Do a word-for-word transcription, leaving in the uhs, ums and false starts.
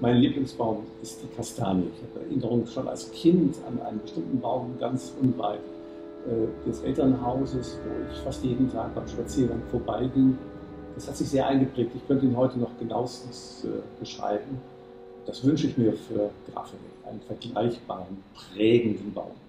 mein Lieblingsbaum ist die Kastanie. Ich habe Erinnerungen schon als Kind an einen bestimmten Baum ganz unweit äh, des Elternhauses, wo ich fast jeden Tag beim Spaziergang vorbeiging. Das hat sich sehr eingeprägt. Ich könnte ihn heute noch genauestens äh, beschreiben. Das wünsche ich mir für Grafenegg, einen vergleichbaren, prägenden Baum.